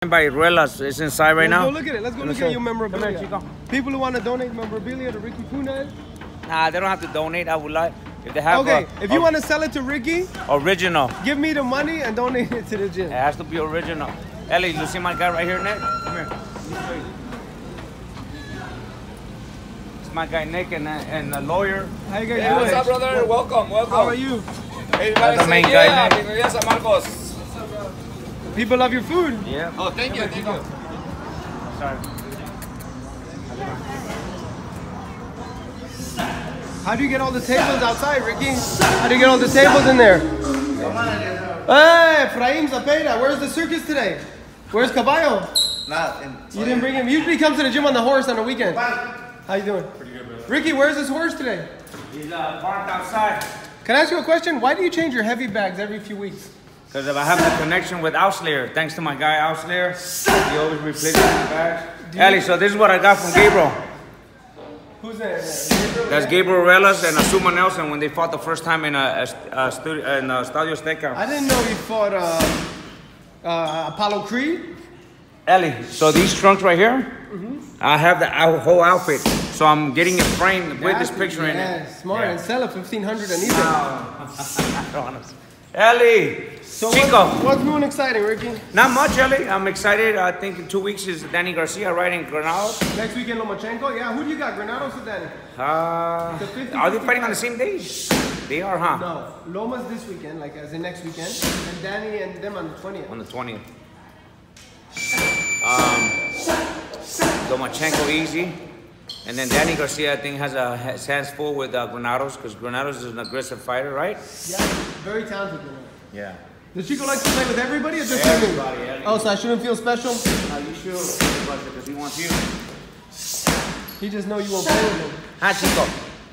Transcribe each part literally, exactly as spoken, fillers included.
By Ruelas, it's inside right Let's now. go look at it. Let's go look at your memorabilia. Here, people who want to donate memorabilia to Ricky Funes. Nah, they don't have to donate. I would like if they have. Okay, a, if you a, want to sell it to Ricky, original. Give me the money and donate it to the gym. It has to be original. Ellie, you see my guy right here, Nick? Come here. It's my guy Nick and and the lawyer. How you guys yeah, doing? What's up, brother? Welcome, welcome. How are you? Everybody the main say, guy, yeah, Nick. bienvenidos a Marcos. People love your food. Yeah. Oh, thank you, thank you. Sorry. How do you get all the tables outside, Ricky? How do you get all the tables in there? Hey, Efraim Zapeta, where's the circus today? Where's Caballo? Not in. You didn't bring him. He usually comes to the gym on the horse on the weekend. How you doing? Pretty good, bro. Ricky, where's this horse today? He's uh, parked outside. Can I ask you a question? Why do you change your heavy bags every few weeks? Because I have the connection with Auslayer. Thanks to my guy Auslayer. He always replaces my bags. Ellie, so this is what I got from Gabriel. Who's there? Gabriel? That's Gabriel Ruelas and Azuma Nelson when they fought the first time in a, a, a studio in a Estadio Azteca. I didn't know he fought uh, uh, Apollo Creed. Ellie, so these trunks right here, Mm-hmm. I have the out- whole outfit. So I'm getting it framed with this That's- picture in yeah, it. Smart, Yeah. and sell it fifteen hundred on eBay. I don't wanna- Ellie, So Chico. What's, what's new and exciting, Ricky? Not much, Ellie. I'm excited. I think in two weeks is Danny Garcia riding Granados. Next weekend, Lomachenko. Yeah, who do you got, Granados or Danny? Uh, The fifty, are they fighting on the fifty-five. same day? They are, huh? No, Loma's this weekend, like as in next weekend, and Danny and them on the twentieth. On the twentieth. Um, Lomachenko easy. And then Danny Garcia, I think, has a his hands full with uh, Granados because Granados is an aggressive fighter, right? Yeah, very talented. Granados. Yeah. Does Chico like to play with everybody or just Everybody, with me? yeah. Oh, so I shouldn't feel special? Uh, you should, because he wants you. He just know you won't play with him. Hi, Chico.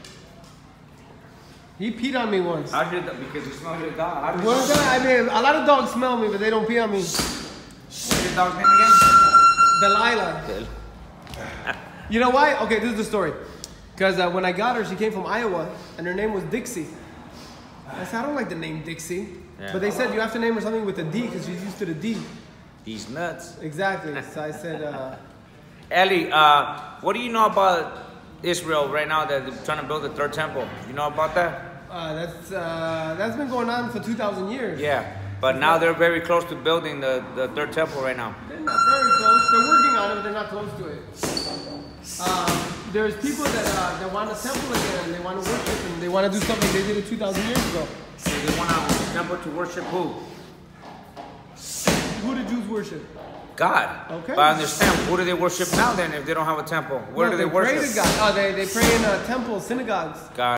He peed on me once. How did that? Because you smell your dog. How did Well, you I mean, a lot of dogs smell me, but they don't pee on me. What's your dog's name again? Delilah. You know why? Okay, this is the story. Because uh, when I got her, she came from Iowa, and her name was Dixie. I said, I don't like the name Dixie. Yeah. But they said you have to name her something with a D, because she's used to the D. He's nuts. Exactly. So I said, uh, Ellie, uh, what do you know about Israel right now that they're trying to build the third temple? You know about that? uh, that's uh, that's been going on for two thousand years. Yeah. But now they're very close to building the, the third temple right now. They're not very close. They're working on it, but they're not close to it. Um, there's people that uh, that want a temple again, and they want to worship, and they want to do something they did it two thousand years ago. So they want a temple to worship who? Who do Jews worship? God. Okay. But I understand, who do they worship now then if they don't have a temple? Where No, do they, pray worship? to God. Oh, they, they pray in uh, temples, synagogues. God.